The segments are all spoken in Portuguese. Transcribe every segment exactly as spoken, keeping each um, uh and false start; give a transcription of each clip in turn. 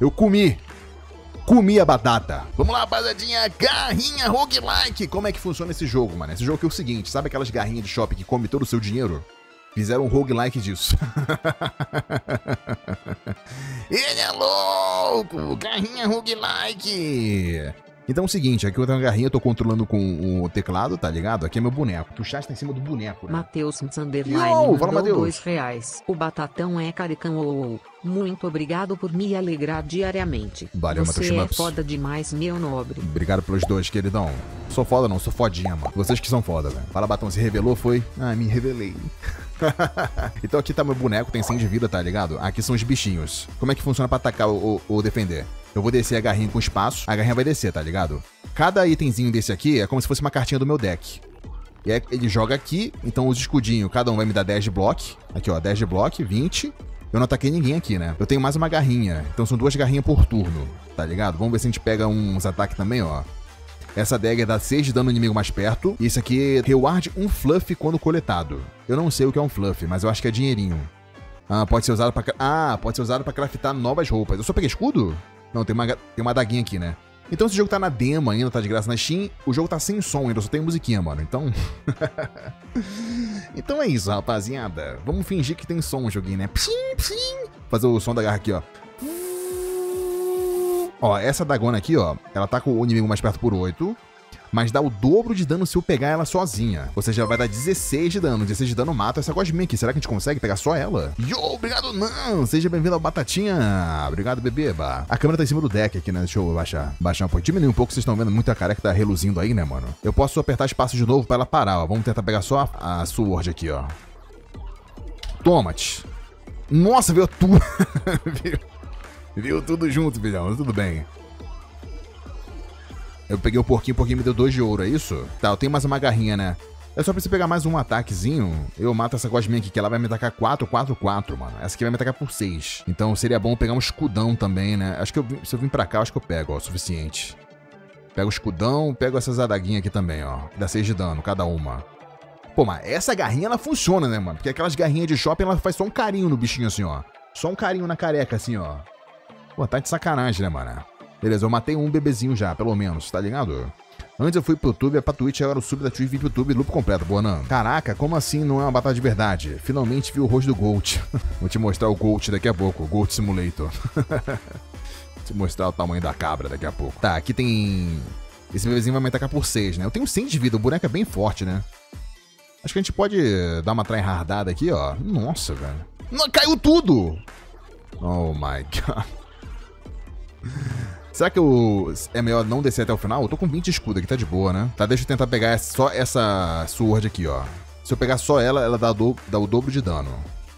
Eu comi. Comi a batata. Vamos lá, rapaziadinha. Garrinha roguelike. Como é que funciona esse jogo, mano? Esse jogo aqui é o seguinte. Sabe aquelas garrinhas de shopping que come todo o seu dinheiro? Fizeram um roguelike disso. Ele é louco! Garrinha roguelike! Então é o seguinte, aqui eu tenho uma garrinha, eu tô controlando com o teclado, tá ligado? Aqui é meu boneco. O chat tá em cima do boneco, né? Matheus Sanderline Yo, fala, mandou Matheus. dois reais. O Batatão é caricão ou ou. Muito obrigado por me alegrar diariamente. Valeu, Você Matheus é Schmaps. foda demais, meu nobre. Obrigado pelos dois, queridão. Sou foda não, sou fodinha, mano. Vocês que são foda, velho. Fala, Batão, se revelou, foi? Ah, me revelei. Então aqui tá meu boneco, tem cem de vida, tá ligado? Aqui são os bichinhos. Como é que funciona pra atacar ou, ou defender? Eu vou descer a garrinha com espaço, a garrinha vai descer, tá ligado? Cada itemzinho desse aqui é como se fosse uma cartinha do meu deck. E aí ele joga aqui, então os escudinhos, cada um vai me dar dez de bloco. Aqui, ó, dez de bloco, vinte. Eu não ataquei ninguém aqui, né? Eu tenho mais uma garrinha, então são duas garrinhas por turno, tá ligado? Vamos ver se a gente pega uns ataques também, ó. Essa dagger dá seis de dano no inimigo mais perto. E isso aqui é reward um fluff quando coletado. Eu não sei o que é um fluff, mas eu acho que é dinheirinho. Ah, pode ser usado pra... Ah, pode ser usado pra craftar novas roupas. Eu só peguei escudo? Não, tem uma, tem uma daguinha aqui, né? Então esse jogo tá na demo ainda, tá de graça na Steam. O jogo tá sem som ainda, só tem musiquinha, mano. Então... então é isso, rapaziada. Vamos fingir que tem som o joguinho, né? Psim, psim. Fazer o som da garra aqui, ó. Ó, essa Dagona aqui, ó, ela tá com o inimigo mais perto por oito, mas dá o dobro de dano se eu pegar ela sozinha. Ou seja, ela vai dar dezesseis de dano. dezesseis de dano mata essa gosminha aqui. Será que a gente consegue pegar só ela? Yo, obrigado não! Seja bem-vindo ao Batatinha. Obrigado, bebeba. A câmera tá em cima do deck aqui, né? Deixa eu baixar, baixar um pouco. Diminuir um pouco, vocês estão vendo muito a careca que tá reluzindo aí, né, mano? Eu posso apertar espaço de novo pra ela parar, ó. Vamos tentar pegar só a, a Sword aqui, ó. Toma-te. Nossa, veio tudo. veio... Viu tudo junto, filhão. Tudo bem. Eu peguei o porquinho, o porquinho me deu dois de ouro, é isso? Tá, eu tenho mais uma garrinha, né? Eu só preciso pegar mais um ataquezinho. Eu mato essa gosminha aqui, que ela vai me atacar quatro, quatro, quatro, mano. Essa aqui vai me atacar por seis. Então seria bom pegar um escudão também, né? Acho que eu, se eu vim pra cá, acho que eu pego, ó, o suficiente. Pego o escudão, pego essas adaguinhas aqui também, ó. Dá seis de dano, cada uma. Pô, mas essa garrinha, ela funciona, né, mano? Porque aquelas garrinhas de shopping, ela faz só um carinho no bichinho assim, ó. Só um carinho na careca, assim, ó. Pô, tá de sacanagem, né, mano? Beleza, eu matei um bebezinho já, pelo menos, tá ligado? Antes eu fui pro YouTube, é pra Twitch, agora o sub da Twitch vim pro YouTube, loop completo, boa não. Caraca, como assim não é uma batalha de verdade? Finalmente vi o rosto do Gold. Vou te mostrar o Gold daqui a pouco, o Gold Simulator. Vou te mostrar o tamanho da cabra daqui a pouco. Tá, aqui tem... Esse bebezinho vai me atacar por seis, né? Eu tenho cem de vida, o boneco é bem forte, né? Acho que a gente pode dar uma tryhardada aqui, ó. Nossa, velho. Não, caiu tudo! Oh my god. Será que eu... é melhor não descer até o final? Eu tô com vinte escudo aqui, tá de boa, né? Tá, deixa eu tentar pegar só essa sword aqui, ó. Se eu pegar só ela, ela dá, do... dá o dobro de dano.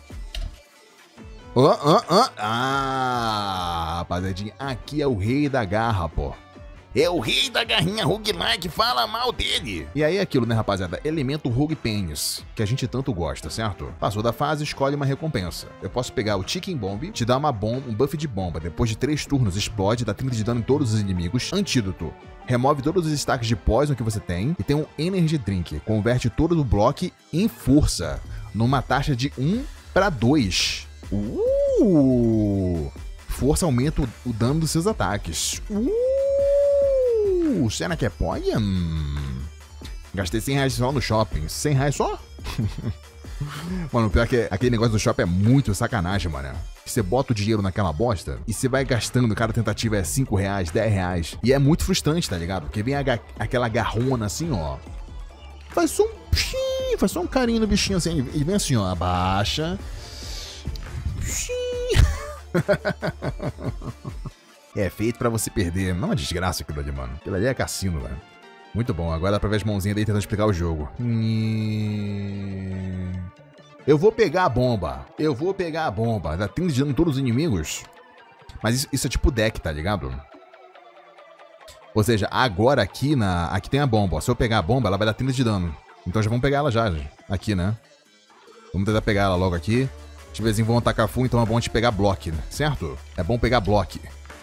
Oh, oh, oh. Ah, rapaziadinha, aqui é o rei da garra, pô. É o rei da garrinha roguelike, fala mal dele. E aí é aquilo, né, rapaziada? Elemento rogue penis, que a gente tanto gosta, certo? Passou da fase, escolhe uma recompensa. Eu posso pegar o Chicken Bomb, te dar uma bomba, um buff de bomba. Depois de três turnos, explode, dá trinta de dano em todos os inimigos. Antídoto. Remove todos os stacks de poison que você tem. E tem um Energy Drink. Converte todo o bloco em força. Numa taxa de um para dois. Uh! Força aumenta o dano dos seus ataques. Uh! Cena que é poia? Hum. Gastei cem reais só no shopping. cem reais só? Mano, o pior é que aquele negócio do shopping é muito sacanagem, mano. Você bota o dinheiro naquela bosta e você vai gastando, cada tentativa é cinco reais, dez reais. E é muito frustrante, tá ligado? Porque vem a ga aquela garrona assim, ó. Faz só um pshim, faz só um carinho no bichinho assim. E vem assim, ó. Abaixa. Pshim. É feito pra você perder. Não é uma desgraça aquilo ali, mano. Aquilo ali é cassino, velho. Muito bom. Agora dá pra ver as mãozinhas daí tentando explicar o jogo. Eu vou pegar a bomba. Eu vou pegar a bomba. Dá trinta de dano em todos os inimigos. Mas isso, isso é tipo deck, tá ligado? Ou seja, agora aqui na... Aqui tem a bomba. Ó. Se eu pegar a bomba, ela vai dar trinta de dano. Então já vamos pegar ela já. Aqui, né? Vamos tentar pegar ela logo aqui. De vez em quando vão atacar full, então é bom a gente pegar bloco, né? Certo? É bom pegar bloco.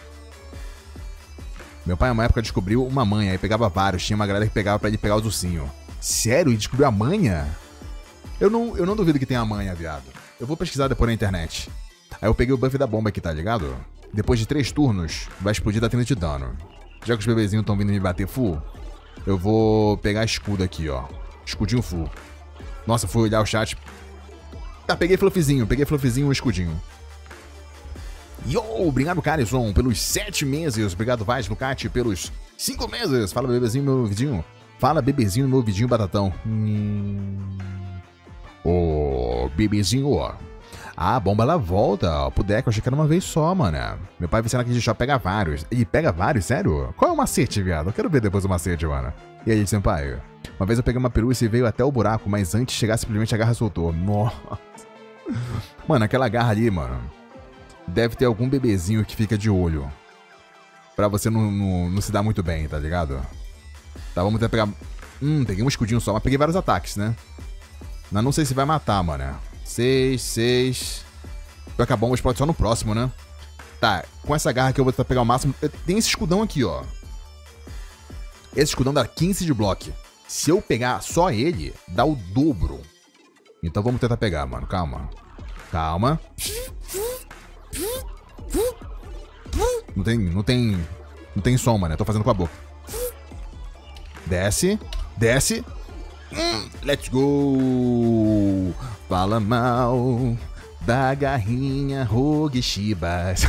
Meu pai, uma época, descobriu uma manha, aí pegava vários, tinha uma galera que pegava pra ele pegar os ursinhos. Sério? Ele descobriu a manha? Eu não, eu não duvido que tenha a manha, viado. Eu vou pesquisar depois na internet. Aí eu peguei o buff da bomba aqui, tá ligado? depois de três turnos, vai explodir da trinta de dano. Já que os bebezinhos estão vindo me bater full, eu vou pegar escudo aqui, ó. Escudinho full. Nossa, fui olhar o chat. Tá, peguei fluffzinho, peguei fluffzinho e um escudinho. Yo, obrigado, Carison, pelos sete meses. Obrigado, Vaz, Lucati, pelos cinco meses. Fala, bebezinho, meu ouvidinho. Fala, bebezinho, meu ouvidinho, batatão. Hum... Ô, oh, bebezinho, ó. Ah, a bomba ela volta, ó. Pro deck, eu achei que era uma vez só, mano. Meu pai vai aqui de shop pega vários. Ele pega vários? Sério? Qual é o macete, viado? Eu quero ver depois o macete, mano. E aí, senpai? Uma vez eu peguei uma peruça e veio até o buraco, mas antes de chegar, simplesmente a garra soltou. Nossa. Mano, aquela garra ali, mano. Deve ter algum bebezinho que fica de olho. Pra você não, não, não se dar muito bem, tá ligado? Tá, vamos tentar pegar... Hum, peguei um escudinho só, mas peguei vários ataques, né? Mas não sei se vai matar, mano. Seis, seis... Pior que a bomba explode só no próximo, né? Tá, com essa garra aqui eu vou tentar pegar o máximo... Tem esse escudão aqui, ó. Esse escudão dá quinze de bloco. Se eu pegar só ele, dá o dobro. Então vamos tentar pegar, mano. Calma. Calma. Não tem... Não tem... Não tem som, mano. Eu tô fazendo com a boca. Desce. Desce. Hum, let's go! Fala mal da garrinha Rogue Shibas.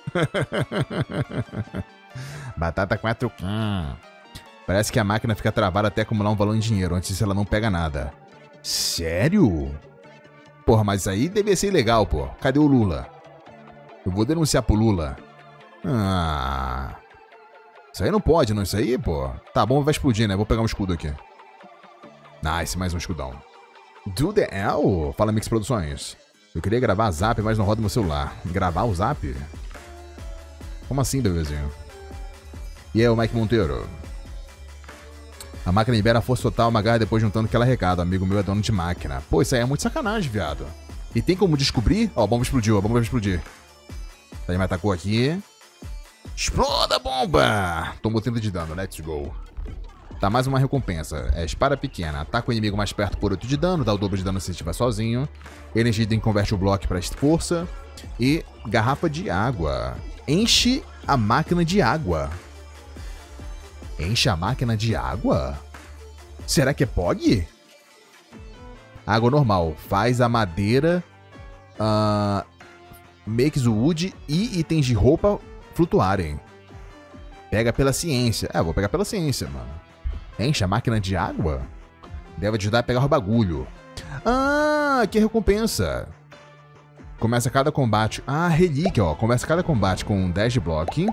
Batata quatro K. Parece que a máquina fica travada até acumular um valor em dinheiro. Antes disso ela não pega nada. Sério? Porra, mas isso aí deve ser ilegal, pô. Cadê o Lula? Eu vou denunciar pro Lula. Ah... Isso aí não pode, não. Isso aí, pô. Tá bom, vai explodir, né? Vou pegar um escudo aqui. Nice, mais um escudão. Do the hell? Fala, Mix Produções. Eu queria gravar Zap, mas não roda no celular. Gravar o Zap? Como assim, bebezinho? E aí, o Mike Monteiro? A máquina libera a força total, uma garra depois juntando aquela recado. Amigo meu é dono de máquina. Pô, isso aí é muito sacanagem, viado. E tem como descobrir? Ó, a bomba explodiu, a bomba vai explodir. Ele me atacou aqui. Exploda a bomba! Tomou trinta de dano, let's go. Tá, mais uma recompensa. É espada pequena. Ataca o inimigo mais perto por oito de dano, dá o dobro de dano se estiver sozinho. Energia de converte o bloco para força. E garrafa de água. Enche a máquina de água. Enche a máquina de água? Será que é P O G? Água normal. Faz a madeira... Uh, makes o wood e itens de roupa flutuarem. Pega pela ciência. É, vou pegar pela ciência, mano. Enche a máquina de água? Deve ajudar a pegar o bagulho. Ah, que recompensa. Começa cada combate... Ah, relíquia, ó. Começa cada combate com dez de bloco.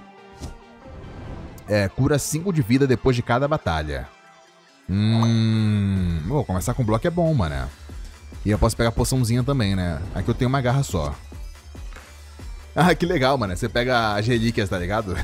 É, cura cinco de vida depois de cada batalha. Hum... Vou começar com bloco é bom, mano. E eu posso pegar poçãozinha também, né? Aqui eu tenho uma garra só. Ah, que legal, mano. Você pega as relíquias, tá ligado?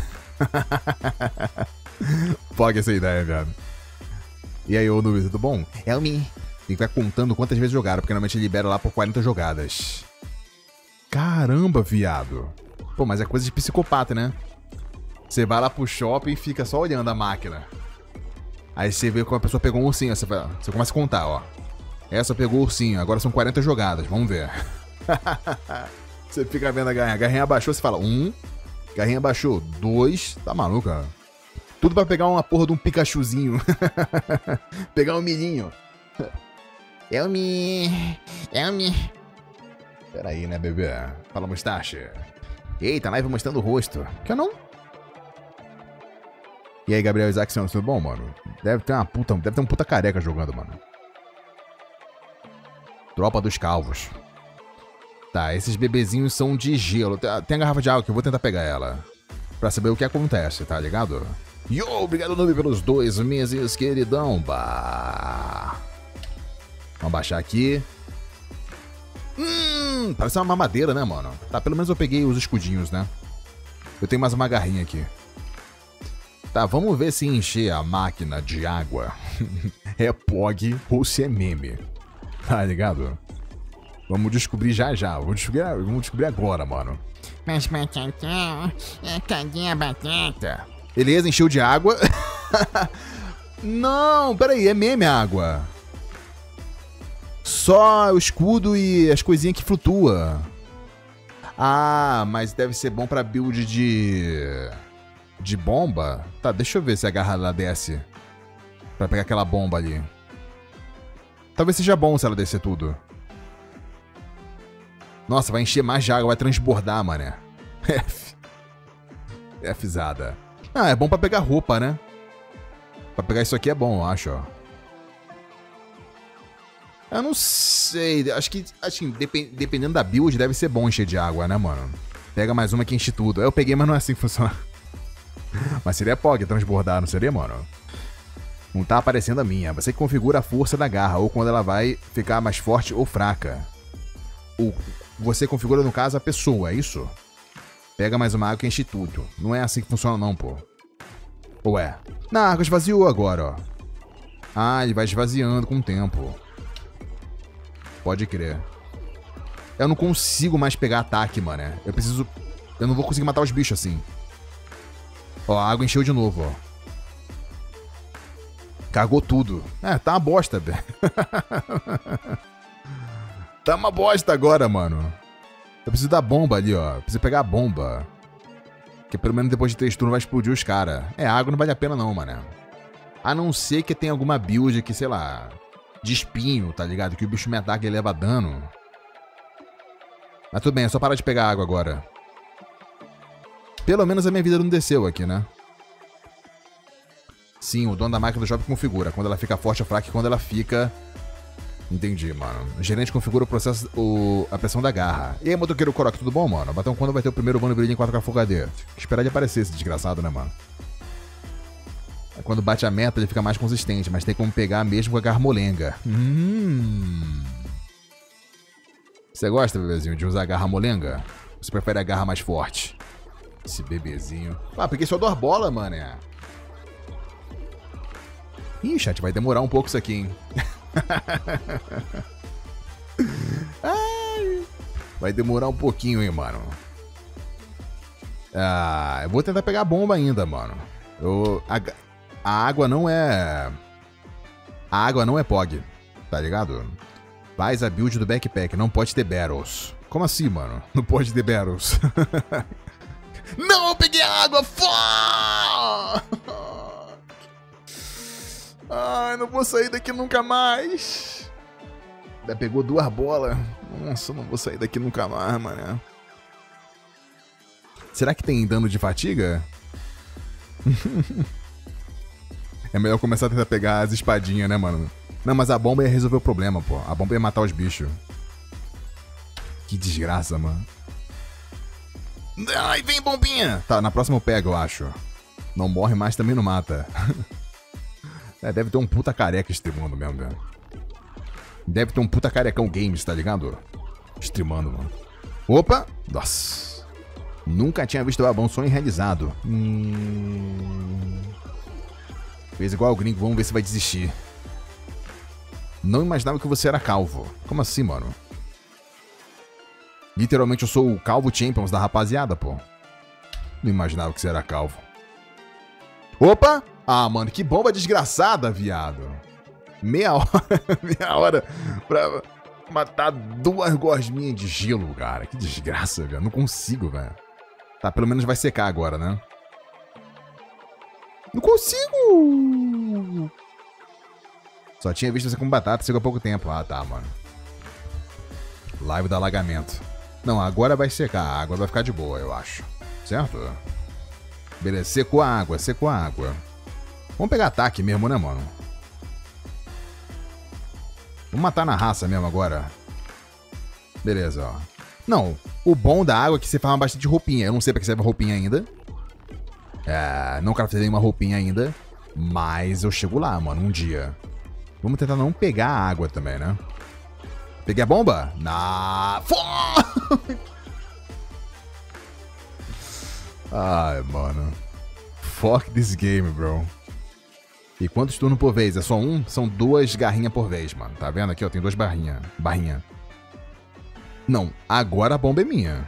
Foga essa ideia, viado. E aí, ô Nubis, tudo bom? É o Mi. Tem que ficar contando quantas vezes jogaram, porque normalmente ele libera lá por quarenta jogadas. Caramba, viado. Pô, mas é coisa de psicopata, né? Você vai lá pro shopping e fica só olhando a máquina. Aí você vê como a pessoa pegou um ursinho. Você, vai, você começa a contar, ó. Essa pegou o ursinho, agora são quarenta jogadas. Vamos ver. Você fica vendo a garrinha. A garrinha abaixou, você fala, um. Garrinha abaixou, dois. Tá maluco, cara? Tudo pra pegar uma porra de um Pikachuzinho. Pegar um milhinho. É o Mi. É o Mi. Pera aí, né, bebê? Fala, Mustache. Eita, live mostrando o rosto. Quer não? E aí, Gabriel Isaacson, tudo bom, mano? Deve ter uma puta, deve ter um puta careca jogando, mano. Tropa dos calvos. Tá, esses bebezinhos são de gelo. Tem a garrafa de água que eu vou tentar pegar ela. Pra saber o que acontece, tá ligado? Yo, obrigado, Noob, pelos dois meses, queridão. Bah. Vamos baixar aqui. Hum, parece uma mamadeira, né, mano? Tá, pelo menos eu peguei os escudinhos, né? Eu tenho mais uma garrinha aqui. Tá, vamos ver se encher a máquina de água é P O G ou se é meme. Tá ligado? Vamos descobrir já já. Vamos descobrir, vamos descobrir agora, mano. Mas batatão, é cadê a batata? Beleza, encheu de água. Não, peraí, é meme a água. Só o escudo e as coisinhas que flutuam. Ah, mas deve ser bom pra build de... De bomba? Tá, deixa eu ver se a garra lá desce. Pra pegar aquela bomba ali. Talvez seja bom se ela descer tudo. Nossa, vai encher mais de água, vai transbordar, mané. F. Fzada. Ah, é bom pra pegar roupa, né? Pra pegar isso aqui é bom, eu acho, ó. Eu não sei, acho que, assim, depend, dependendo da build, deve ser bom encher de água, né, mano? Pega mais uma que enche tudo. Eu peguei, mas não é assim que funciona. Mas seria P O G transbordar, não seria, mano? Não tá aparecendo a minha. Você configura a força da garra, ou quando ela vai ficar mais forte ou fraca. Ou você configura, no caso, a pessoa, é isso? Pega mais uma água que enche tudo. Não é assim que funciona não, pô. Ou é? Não, a água esvaziou agora, ó. Ah, ele vai esvaziando com o tempo. Pode crer. Eu não consigo mais pegar ataque, mano. Eu preciso... Eu não vou conseguir matar os bichos assim. Ó, a água encheu de novo, ó. Cagou tudo. É, tá uma bosta, velho. Tá uma bosta agora, mano. Eu preciso da bomba ali, ó. Eu preciso pegar a bomba. Que pelo menos depois de três turnos vai explodir os caras. É, a água não vale a pena não, mano. A não ser que tenha alguma build que, sei lá... De espinho, tá ligado? Que o bicho me ataca e leva dano. Mas tudo bem, é só parar de pegar água agora. Pelo menos a minha vida não desceu aqui, né? Sim, o dono da máquina do shopping configura. Quando ela fica forte ou fraca e quando ela fica... Entendi, mano. O gerente configura o processo, o... a pressão da garra. E aí, motoqueiro Korok, tudo bom, mano? Batão, quando vai ter o primeiro Bando Brilho em quatro K Full H D? Tem que esperar de aparecer esse desgraçado, né, mano? Quando bate a meta, ele fica mais consistente, mas tem como pegar mesmo com a garra molenga. Hum. Você gosta, bebezinho, de usar a garra molenga? Ou você prefere a garra mais forte? Esse bebezinho. Ah, peguei só duas bolas, mano. É. Ih, chat, vai demorar um pouco isso aqui, hein? Ai, vai demorar um pouquinho, hein, mano. Ah, eu vou tentar pegar a bomba ainda, mano. Eu... A... A água não é... A água não é P O G, tá ligado? Faz a build do backpack, não pode ter barrels. Como assim, mano? Não pode ter barrels. Não, eu peguei a água! Fuck! Ai, não vou sair daqui nunca mais. Ainda pegou duas bolas. Nossa, não vou sair daqui nunca mais, mano. Será que tem dano de fatiga? É melhor começar a tentar pegar as espadinhas, né, mano? Não, mas a bomba ia resolver o problema, pô. A bomba ia matar os bichos. Que desgraça, mano. Ai, vem, bombinha! Tá, na próxima eu pego, eu acho. Não morre mais, também não mata. É, deve ter um puta careca streamando mesmo, velho. Deve ter um puta carecão games, tá ligado? Streamando, mano. Opa! Nossa. Nunca tinha visto o Abão sonho realizado. Hum... Fez igual o gringo, vamos ver se vai desistir. Não imaginava que você era calvo. Como assim, mano? Literalmente eu sou o calvo champions da rapaziada, pô. Não imaginava que você era calvo. Opa! Ah, mano, que bomba desgraçada, viado. Meia hora, meia hora pra matar duas gosminhas de gelo, cara. Que desgraça, velho. Não consigo, velho. Tá, pelo menos vai secar agora, né? Não consigo! Só tinha visto você com batata, secou há pouco tempo. Ah, tá, mano. Live do alagamento. Não, agora vai secar. A água vai ficar de boa, eu acho. Certo? Beleza, secou a água, secou a água. Vamos pegar ataque mesmo, né, mano? Vamos matar na raça mesmo agora. Beleza, ó. Não, o bom da água é que você faz bastante roupinha. Eu não sei pra que serve a roupinha ainda. É, não quero fazer nenhuma roupinha ainda. Mas eu chego lá, mano, um dia. Vamos tentar não pegar a água também, né? Peguei a bomba? Na... Ai, mano. Fuck this game, bro. E quantos turnos por vez? É só um? São duas garrinhas por vez, mano. Tá vendo aqui, ó? Tem duas barrinhas. Barrinha. Não, agora a bomba é minha.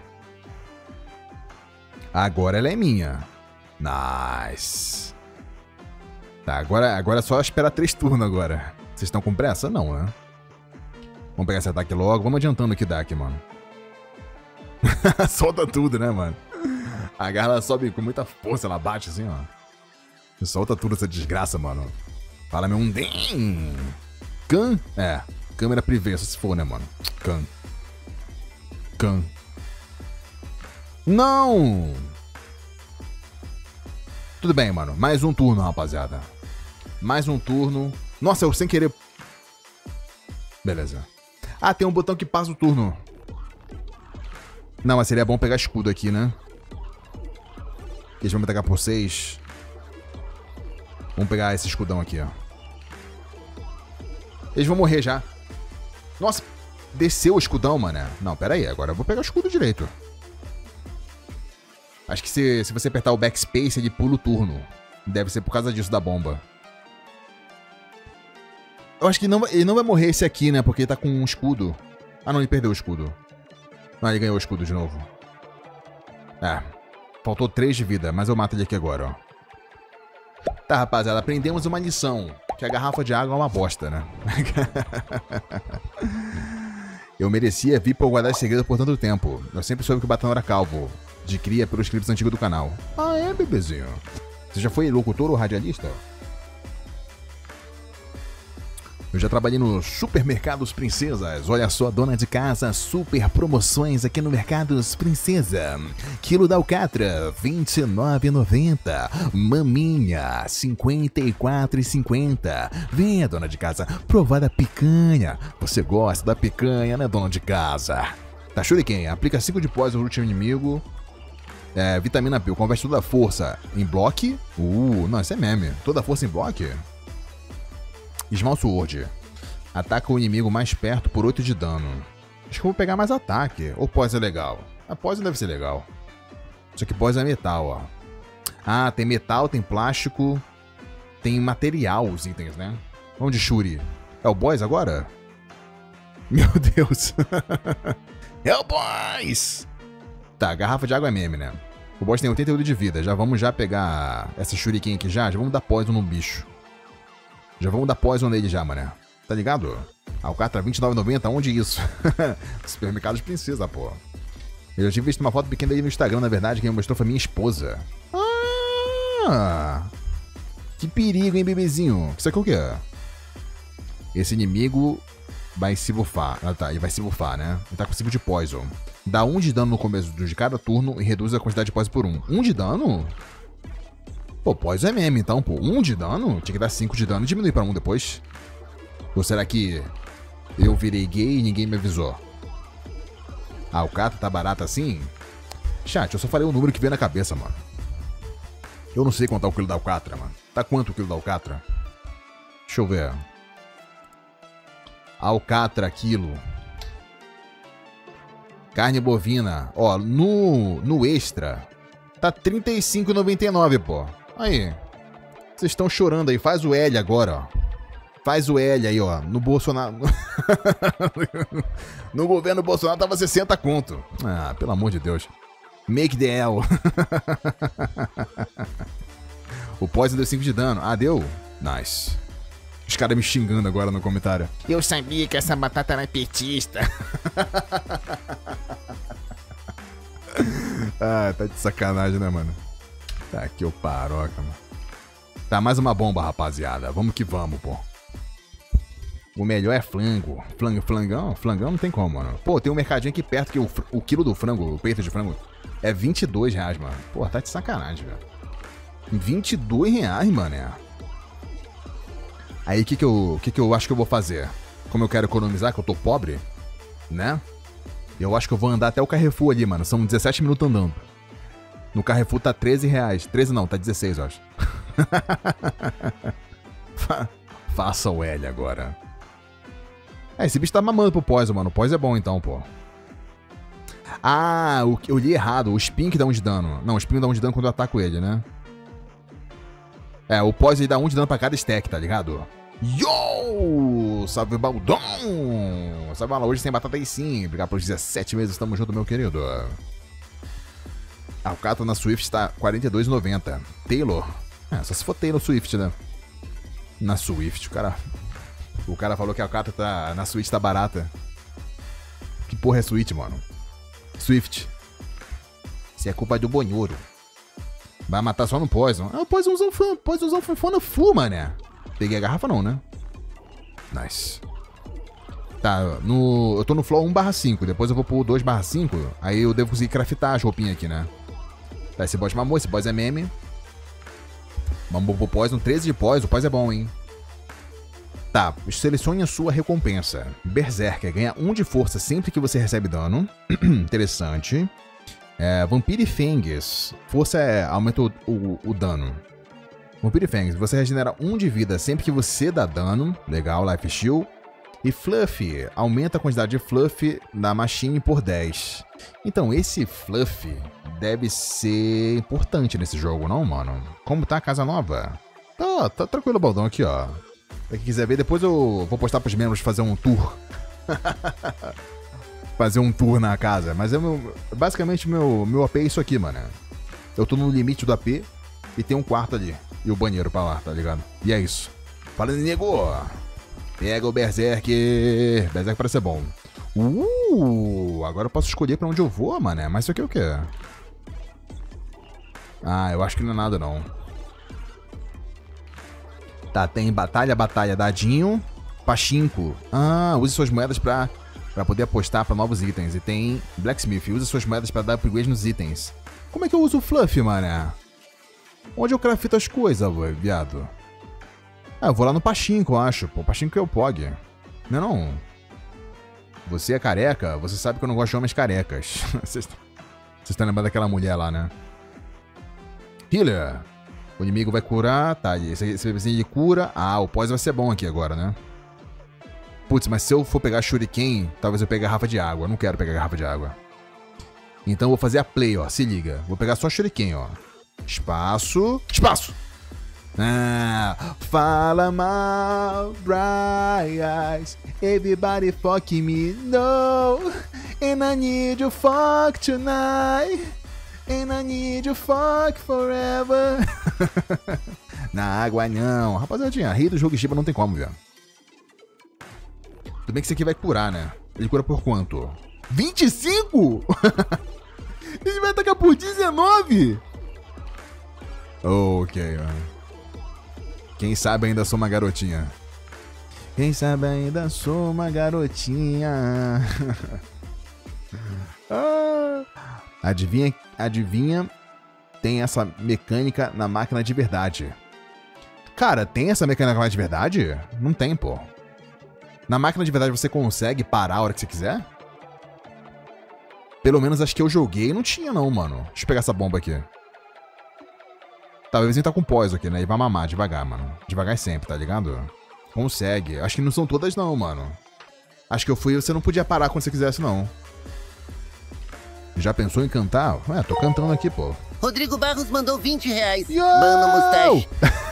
Agora ela é minha. Nice. Tá, agora, agora é só esperar três turnos agora. Vocês estão com pressa? Não, né? Vamos pegar esse ataque logo. Vamos adiantando o que dá aqui, mano. Solta tudo, né, mano? A garra ela sobe com muita força, ela bate assim, ó. E solta tudo essa desgraça, mano. Fala-me um dem. Can? É. Câmera privê, só se for, né, mano? Can. Can. Não! Tudo bem, mano. Mais um turno, rapaziada. Mais um turno. Nossa, eu sem querer... Beleza. Ah, tem um botão que passa o turno. Não, mas seria bom pegar escudo aqui, né? Eles vão me atacar por seis. Vamos pegar esse escudão aqui, ó. Eles vão morrer já. Nossa, desceu o escudão, mano. Não, pera aí. Agora eu vou pegar o escudo direito. Acho que se, se você apertar o backspace, ele pula o turno. Deve ser por causa disso da bomba. Eu acho que não, ele não vai morrer esse aqui, né? Porque ele tá com um escudo. Ah, não, ele perdeu o escudo. Não, ele ganhou o escudo de novo. É. Faltou três de vida, mas eu mato ele aqui agora, ó. Tá, rapaziada, aprendemos uma lição. Que a garrafa de água é uma bosta, né? Eu merecia vir por guardar esse segredo por tanto tempo. Eu sempre soube que o Batão era calvo. De cria pelos clipes antigos do canal. Ah, é, bebezinho? Você já foi locutor ou radialista? Eu já trabalhei no Supermercados Princesas. Olha só, dona de casa, super promoções aqui no Mercados Princesa. Quilo da alcatra, vinte e nove reais e noventa centavos. Maminha, cinquenta e quatro reais e cinquenta centavos. Venha, dona de casa, provar a picanha. Você gosta da picanha, né, dona de casa? Tá, Shuriken, aplica cinco de pós no último inimigo. É, vitamina B, converte toda a força em bloco. Uh, não, isso é meme. Toda a força em bloco? Small Sword. Ataca o inimigo mais perto por oito de dano. Acho que eu vou pegar mais ataque. Ou pós é legal? A pós deve ser legal. Só que pós é metal, ó. Ah, tem metal, tem plástico. Tem material os itens, né? Vamos de Shuri. É o boss agora? Meu Deus. É o boss! Tá, garrafa de água é meme, né? O boss tem oitenta e oito de vida. Já vamos já pegar essa Shuriken aqui já. Já vamos dar poison no bicho. Já vamos dar poison nele já, mané. Tá ligado? Alcatra vinte e nove reais e noventa centavos. Onde isso? Supermercados Princesa, pô. Eu já tinha visto uma foto pequena dele no Instagram, na verdade. Quem me mostrou foi minha esposa. Ah! Que perigo, hein, bebezinho? Isso aqui é o quê? Esse inimigo vai se buffar. Ah, tá. Ele vai se buffar, né? Ele tá com cinco de poison. Dá um de dano no começo de cada turno e reduz a quantidade de poison por um. um de dano? Pô, poison é meme, então, pô. um de dano? Tinha que dar cinco de dano e diminuir pra um depois. Ou será que eu virei gay e ninguém me avisou? Ah, o Cato tá barato assim? Chat, eu só falei o número que veio na cabeça, mano. Eu não sei quanto tá o quilo da alcatra, mano. Tá quanto o quilo da alcatra? Deixa eu ver. Alcatra, quilo. Carne bovina. Ó, no, no extra, tá trinta e cinco reais e noventa e nove centavos, pô. Aí. Vocês estão chorando aí. Faz o L agora, ó. Faz o L aí, ó. No Bolsonaro. No governo Bolsonaro tava sessenta conto. Ah, pelo amor de Deus. Make the L. O poison deu cinco de dano. Ah, deu? Nice. Os caras me xingando agora no comentário. Eu sabia que essa batata era petista. Ah, tá de sacanagem, né, mano? Tá aqui o paroca, mano. Tá, mais uma bomba, rapaziada. Vamos que vamos, pô. O melhor é flango. Flango, flangão? Flangão não tem como, mano. Pô, tem um mercadinho aqui perto que o, o quilo do frango, o peito de frango, é vinte e dois reais, mano. Pô, tá de sacanagem, velho. vinte e dois reais, mano. Aí, o que que eu, que que eu acho que eu vou fazer? Como eu quero economizar, que eu tô pobre, né? Eu acho que eu vou andar até o Carrefour ali, mano. São dezessete minutos andando. No Carrefour tá treze reais. treze não, tá dezesseis, eu acho. Fa faça o L agora. É, esse bicho tá mamando pro poison, mano. O poison é bom então, pô. Ah, o, eu li errado. O spin que dá um de dano. Não, o spin dá um de dano quando eu ataco ele, né? É, o poison ele dá um de dano pra cada stack, tá ligado? Yo! Salve, Baldão! Salve, Bala. Hoje sem batata aí sim. Obrigado pelos dezessete meses. Tamo junto, meu querido. Ah, o Cato na Swift tá quarenta e dois reais e noventa centavos. Taylor. É, só se for Taylor Swift, né? Na Swift, o cara... O cara falou que a Cato tá... na Switch tá barata. Que porra é Switch, mano? Swift. Isso é culpa do Bonhoro. Vai matar só no Poison. Ah, o Poisonzão foi, Poisonzão foi fona full, mané. Peguei a garrafa não, né? Nice. Tá, no, eu tô no flow um barra cinco, depois eu vou pro dois barra cinco, aí eu devo conseguir craftar as roupinhas aqui, né? Tá, esse boss mamou, esse boss é meme. Mamou pro Poison, treze de Poison, o Poison é bom, hein? Tá, selecione a sua recompensa. Berserker ganha um de força sempre que você recebe dano. Interessante. É, Vampire e Fangs. Força é, aumenta o, o, o dano. Vampire e Fangs, você regenera um de vida sempre que você dá dano. Legal, Life Shield. E Fluff, aumenta a quantidade de Fluff na Machine por dez. Então, esse Fluff deve ser importante nesse jogo, não, mano? Como tá a casa nova? Tá, tá tranquilo o baldão aqui, ó. Pra quem quiser ver, depois eu vou postar pros membros fazer um tour. Fazer um tour na casa. Mas é meu, basicamente meu, meu A P é isso aqui, mano. Eu tô no limite do A P e tem um quarto ali. E o banheiro pra lá, tá ligado? E é isso. Fala, nego! Pega o Berserker. Berserker parece ser bom. Uh, agora eu posso escolher pra onde eu vou, mano. Mas isso aqui é o quê? Ah, eu acho que não é nada, não. Tá, tem batalha, batalha, dadinho. Pachinko. Ah, use suas moedas pra, pra poder apostar pra novos itens. E tem Blacksmith. Use suas moedas pra dar upgrade nos itens. Como é que eu uso o Fluff, mano? Onde eu crafto as coisas, viado? Ah, eu vou lá no Pachinko, eu acho. Pô, Pachinko é o Pog. Não, não. Você é careca? Você sabe que eu não gosto de homens carecas. Vocês estão lembrando daquela mulher lá, né? Healer. O inimigo vai curar. Tá, esse, esse bebezinho de cura. Ah, o pós vai ser bom aqui agora, né? Putz, mas se eu for pegar Shuriken, talvez eu pegue garrafa de água. Eu não quero pegar garrafa de água. Então eu vou fazer a play, ó. Se liga. Vou pegar só Shuriken, ó. Espaço. Espaço! Ah, fala mal, bright eyes. Everybody fuck me, no. And I need you fuck tonight. And I need you fuck forever. Na água não. Rapaziadinha, rei do jogo Shiba não tem como, velho. Tudo bem que esse aqui vai curar, né? Ele cura por quanto? vinte e cinco? Ele vai atacar por dezenove? Ok, mano. Quem sabe ainda sou uma garotinha. Quem sabe ainda sou uma garotinha. ah. Adivinha, adivinha, tem essa mecânica na máquina de verdade. Cara, tem essa mecânica na de verdade? Não tem, pô. Na máquina de verdade você consegue parar a hora que você quiser? Pelo menos acho que eu joguei e não tinha não, mano. Deixa eu pegar essa bomba aqui. Tá, o vizinho tá com poison aqui, né? E vai mamar devagar, mano. Devagar sempre, tá ligado? Consegue. Acho que não são todas não, mano. Acho que eu fui e você não podia parar quando você quisesse, não. Já pensou em cantar? Ué, tô cantando aqui, pô. Rodrigo Barros mandou vinte reais. Yo! Mano Mustache.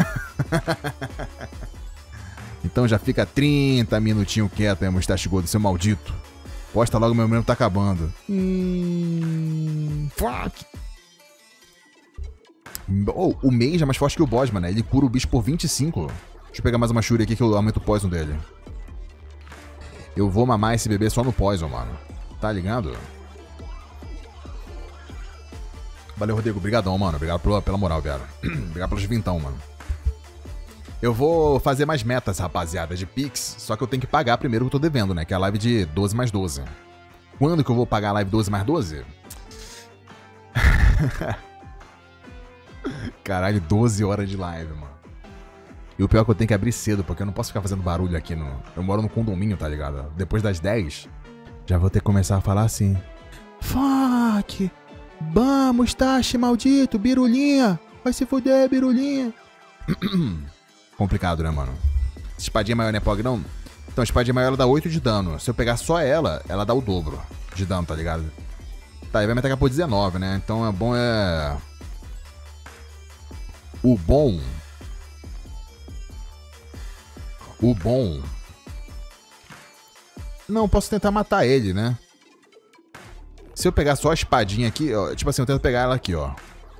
Então já fica trinta minutinhos quieto aí, Mustache Gordo, seu maldito. Posta logo, meu membro tá acabando. Hum, fuck. Oh, o Mage é mais forte que o boss, mano. Ele cura o bicho por vinte e cinco. Deixa eu pegar mais uma Shuri aqui que eu aumento o poison dele. Eu vou mamar esse bebê só no poison, mano. Tá ligado? Valeu, Rodrigo. Obrigadão, mano. Obrigado pela, pela moral, velho. Obrigado pelos vintão, mano. Eu vou fazer mais metas, rapaziada, de Pix. Só que eu tenho que pagar primeiro o que eu tô devendo, né? Que é a live de doze mais doze. Quando que eu vou pagar a live doze mais doze? Caralho, doze horas de live, mano. E o pior é que eu tenho que abrir cedo, porque eu não posso ficar fazendo barulho aqui no... Eu moro no condomínio, tá ligado? Depois das dez, já vou ter que começar a falar assim. Fuck! Vamos, Tashi, maldito, birulinha! Vai se fuder, birulinha! Complicado, né, mano? Espadinha maior não é pog, não? Então, a espadinha maior ela dá oito de dano. Se eu pegar só ela, ela dá o dobro de dano, tá ligado? Tá, ele vai me atacar por dezenove, né? Então, é bom é... O bom... O bom... Não, posso tentar matar ele, né? Se eu pegar só a espadinha aqui, ó, tipo assim, eu tento pegar ela aqui, ó.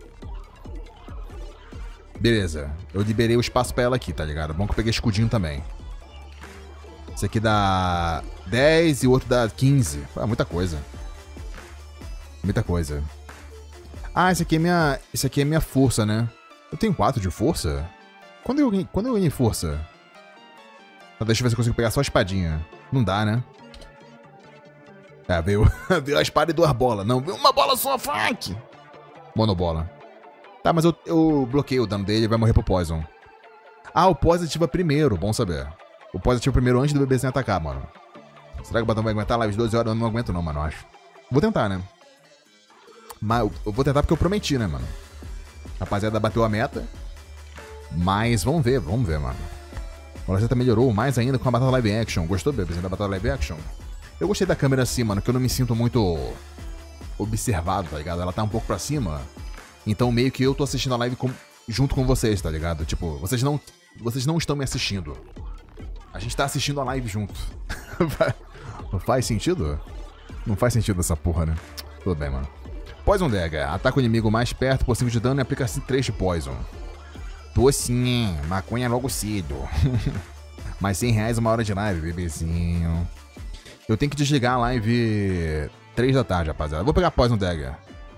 Beleza, eu liberei o espaço pra ela aqui, tá ligado? Bom que eu peguei escudinho também. Esse aqui dá dez e o outro dá quinze. Ah, muita coisa. Muita coisa. Ah, esse aqui é minha. Esse aqui é minha força, né? Eu tenho quatro de força? Quando eu, esse aqui é minha força, né? Eu tenho quatro de força? Quando eu, ganhei- quando eu ganhei força? Tá, deixa eu ver se eu consigo pegar só a espadinha. Não dá, né? É, veio, veio a espada e duas bolas. Não, veio uma bola só, fuck! Monobola. Tá, mas eu, eu bloqueei o dano dele e vai morrer pro Poison. Ah, o Poison ativa primeiro, bom saber. O Poison ativa primeiro antes do bebezinho atacar, mano. Será que o Batão vai aguentar live de doze horas? Eu não aguento não, mano, eu acho. Vou tentar, né? Mas eu, eu vou tentar porque eu prometi, né, mano? Rapaziada, bateu a meta. Mas vamos ver, vamos ver, mano. O Lojeta melhorou mais ainda com a batalha live action. Gostou, bebezinho, da batalha live action? Eu gostei da câmera assim, mano, que eu não me sinto muito observado, tá ligado? Ela tá um pouco pra cima. Então meio que eu tô assistindo a live com, junto com vocês, tá ligado? Tipo, vocês não, vocês não estão me assistindo. A gente tá assistindo a live junto. Faz sentido? Não faz sentido essa porra, né? Tudo bem, mano. Poison Dagger. Ataca o inimigo mais perto por cinco de dano e aplica três de Poison. Tô sim, maconha logo cedo. Mais cem reais uma hora de live, bebezinho. Eu tenho que desligar a live três da tarde, rapaziada. Vou pegar Poison Dagger.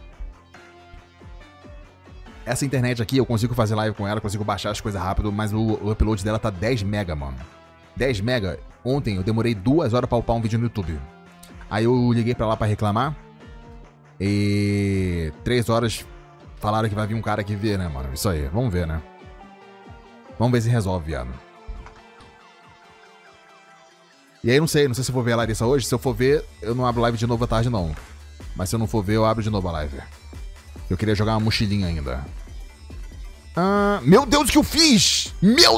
Essa internet aqui, eu consigo fazer live com ela, consigo baixar as coisas rápido, mas o, o upload dela tá dez mega, mano. dez mega. Ontem eu demorei duas horas pra upar um vídeo no YouTube. Aí eu liguei pra lá pra reclamar. E... três horas falaram que vai vir um cara aqui ver, né, mano? Isso aí, vamos ver, né? Vamos ver se resolve, viado. E aí, não sei, não sei se eu vou ver a Larissa hoje. Se eu for ver, eu não abro live de novo à tarde, não. Mas se eu não for ver, eu abro de novo a live. Eu queria jogar uma mochilinha ainda. Ah, meu Deus, o que eu fiz? Meu...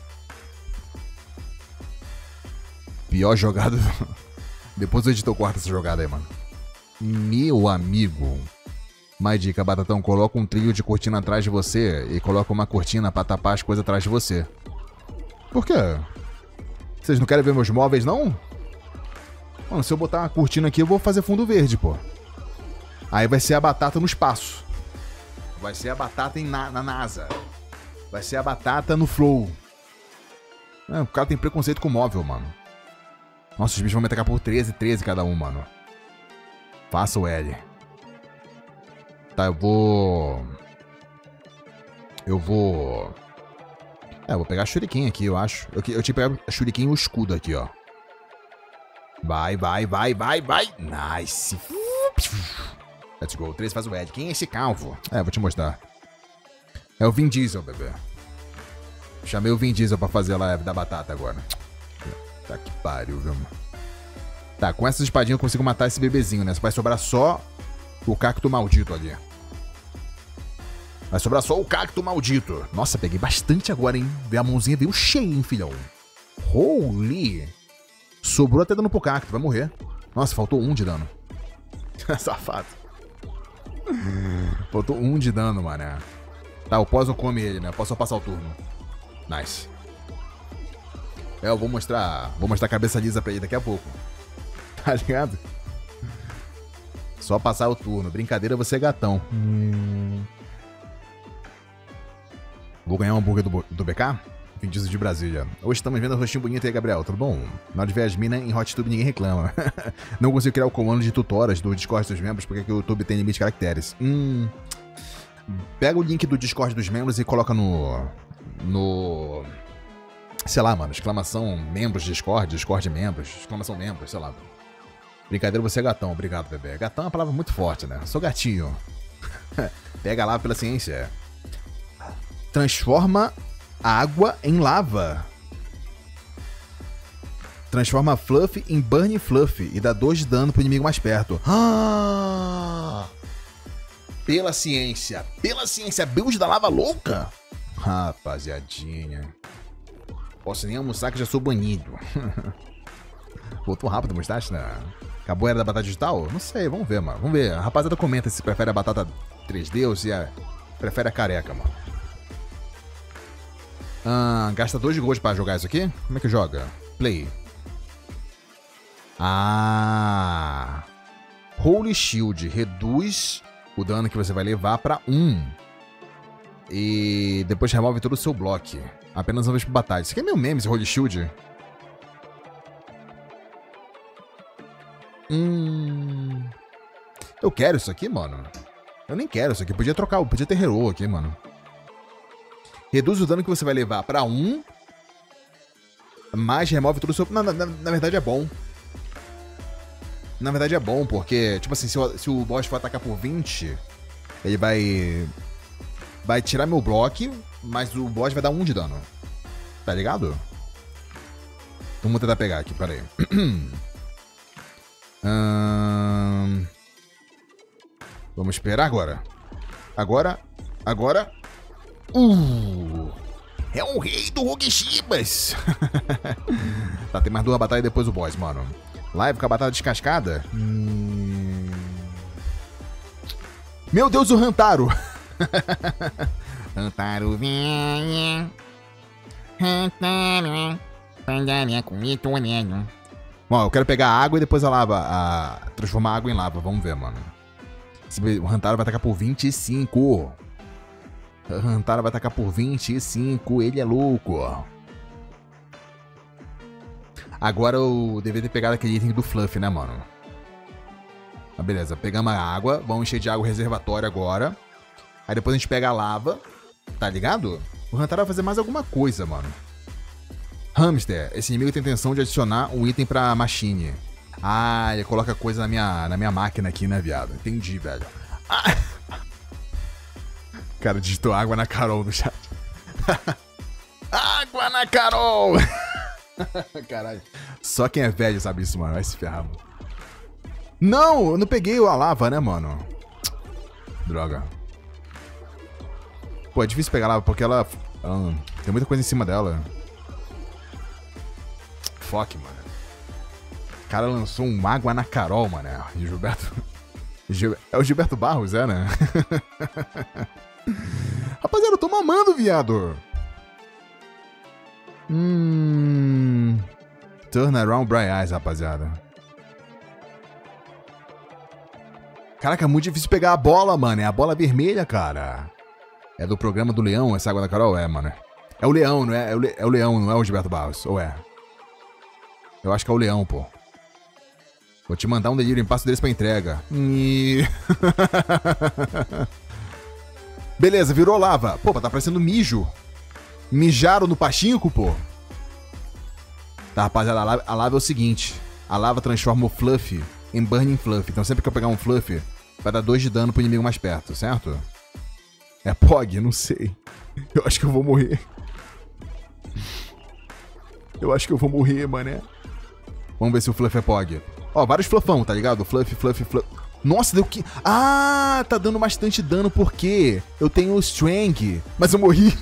Pior jogada... Depois o editor corta essa jogada aí, mano. Meu amigo. Mais dica, Batatão. Coloca um trilho de cortina atrás de você e coloca uma cortina pra tapar as coisas atrás de você. Por quê? Vocês não querem ver meus móveis, não? Mano, se eu botar uma cortina aqui, eu vou fazer fundo verde, pô. Aí vai ser a batata no espaço. Vai ser a batata em na, na NASA. Vai ser a batata no Flow. É, o cara tem preconceito com móvel, mano. Nossa, os bichos vão me atacar por treze, treze cada um, mano. Faça o L. Tá, eu vou... Eu vou... É, eu vou pegar a Shuriken aqui, eu acho. Eu, eu tinha que pegar a Shuriken e o escudo aqui, ó. Vai, vai, vai, vai, vai. Nice. Let's go. três faz o L. Quem é esse calvo? É, vou te mostrar. É o Vin Diesel, bebê. Chamei o Vin Diesel pra fazer a live da batata agora. Tá que pariu, viu, mano? Tá, com essas espadinhas eu consigo matar esse bebezinho, né? Vai sobrar só o cacto maldito ali. Vai sobrar só o cacto maldito. Nossa, peguei bastante agora, hein? A mãozinha veio cheia, hein, filhão? Holy! Sobrou até dano pro cacto, vai morrer. Nossa, faltou um de dano. Safado. Faltou um de dano, mané. Tá, o Poison come ele, né? Posso só passar o turno. Nice. É, eu vou mostrar. Vou mostrar a cabeça lisa pra ele daqui a pouco. Tá ligado? Só passar o turno. Brincadeira, você é gatão. Hum. Vou ganhar um hambúrguer do, do B K? Vim disso de Brasília. Hoje estamos vendo o rostinho bonito aí, Gabriel. Tudo bom? Na hora de ver as minas em HotTube ninguém reclama. Não consigo criar o comando de tutoras do Discord dos membros porque aqui o YouTube tem limite de caracteres. Hum. Pega o link do Discord dos membros e coloca no... No... Sei lá, mano. Exclamação membros Discord, Discord membros, exclamação membros, sei lá. Brincadeira, você é gatão. Obrigado, bebê. Gatão é uma palavra muito forte, né? Sou gatinho. Pega lá pela ciência. Transforma água em lava. Transforma Fluff em Burn Fluff e dá dois de dano pro inimigo mais perto. Ah! Pela ciência. Pela ciência. Build da lava louca? Rapaziadinha. Posso nem almoçar que já sou banido. Voltou rápido, mustache, né? Acabou a era da batata digital? Não sei, vamos ver, mano. Vamos ver. A rapaziada comenta se prefere a batata três D ou se é... prefere a careca, mano. Ah, gasta dois de gold pra jogar isso aqui? Como é que joga? Play. Ah. Holy Shield reduz o dano que você vai levar pra um. E depois remove todo o seu bloco. Apenas uma vez por batalha. Isso aqui é meio meme, esse Holy Shield. Hum. Eu quero isso aqui, mano. Eu nem quero isso aqui. Podia trocar, podia ter hero aqui, mano. Reduz o dano que você vai levar pra um. Mas remove todo o seu... Na, na, na verdade é bom. Na verdade é bom, porque, tipo assim, se o, se o boss for atacar por vinte, ele vai... Vai tirar meu bloco, mas o boss vai dar um de dano. Tá ligado? Vamos tentar pegar aqui, pera aí. hum... Vamos esperar agora. Agora. Agora. Uh! É o rei do Rogeshibas! Tá, tem mais duas batalhas e depois o boss, mano. Live com a batalha descascada? Hum... Meu Deus, o Hantaro! Hantaro vinha. Hantaro. Pandaria com itoneno. Bom, eu quero pegar a água e depois a lava. A... Transformar a água em lava. Vamos ver, mano. O Hantaro vai atacar por vinte e cinco. O Hantaro vai atacar por vinte e cinco. Ele é louco. Agora eu deveria ter pegado aquele item do Fluff, né, mano? Ah, beleza. Pegamos a água. Vamos encher de água o reservatório agora. Aí depois a gente pega a lava. Tá ligado? O Hantaro vai fazer mais alguma coisa, mano. Hamster. Esse inimigo tem a intenção de adicionar um item pra machine. Ah, ele coloca coisa na minha, na minha máquina aqui, né, viado? Entendi, velho. Ah. Cara, digitou água na Carol no chat. Água na Carol! Caralho. Só quem é velho sabe isso, mano. Vai se ferrar, mano. Não, eu não peguei a lava, né, mano? Droga. Pô, é difícil pegar a lava porque ela... ela tem muita coisa em cima dela. Fuck, mano. O cara lançou um água na Carol, mano. E Gilberto... Gil... É o Gilberto Barros, é, né? Rapaziada, eu tô mamando, viado. Hum... Turn around Bright Eyes, rapaziada. Caraca, é muito difícil pegar a bola, mano. É a bola vermelha, cara. É do programa do Leão, essa água da Carol? É, mano. É o Leão, não é? É o, Le... é o Leão, não é o Gilberto Barros. Ou é? Eu acho que é o Leão, pô. Vou te mandar um delivery em passo deles pra entrega. E... Beleza, virou lava. Pô, tá parecendo mijo. Mijaram no pachinko, pô. Tá, rapaziada, a lava, a lava é o seguinte. A lava transforma o Fluff em Burning Fluff. Então sempre que eu pegar um Fluff, vai dar dois de dano pro inimigo mais perto, certo? É P O G? Não sei. Eu acho que eu vou morrer. Eu acho que eu vou morrer, mané. Vamos ver se o Fluff é P O G. Ó, vários fluffão, tá ligado? Fluff, Fluff, Fluff. Nossa, deu que... Ah, tá dando bastante dano porque eu tenho o Strength. Mas eu morri.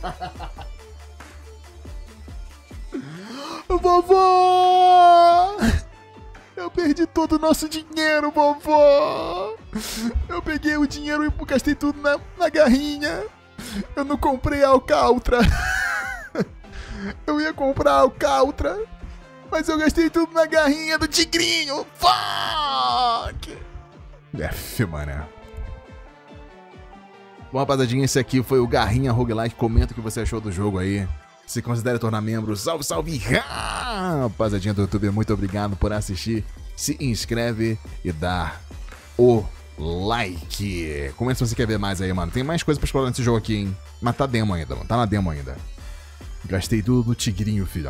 Vovó! Eu perdi todo o nosso dinheiro, vovó! Eu peguei o dinheiro e gastei tudo na, na garrinha. Eu não comprei a Alcaltra. Eu ia comprar a Alcaltra, mas eu gastei tudo na garrinha do tigrinho. Fuck! F, mano. Bom, rapaziadinha, esse aqui foi o Garrinha Roguelike. Comenta o que você achou do jogo aí. Se considere tornar membro. Salve, salve! Rapaziadinha do YouTube, muito obrigado por assistir. Se inscreve e dá o like. Comenta se você quer ver mais aí, mano. Tem mais coisa pra explorar nesse jogo aqui, hein? Mas tá demo ainda, mano. Tá na demo ainda. Gastei tudo no tigrinho, filho.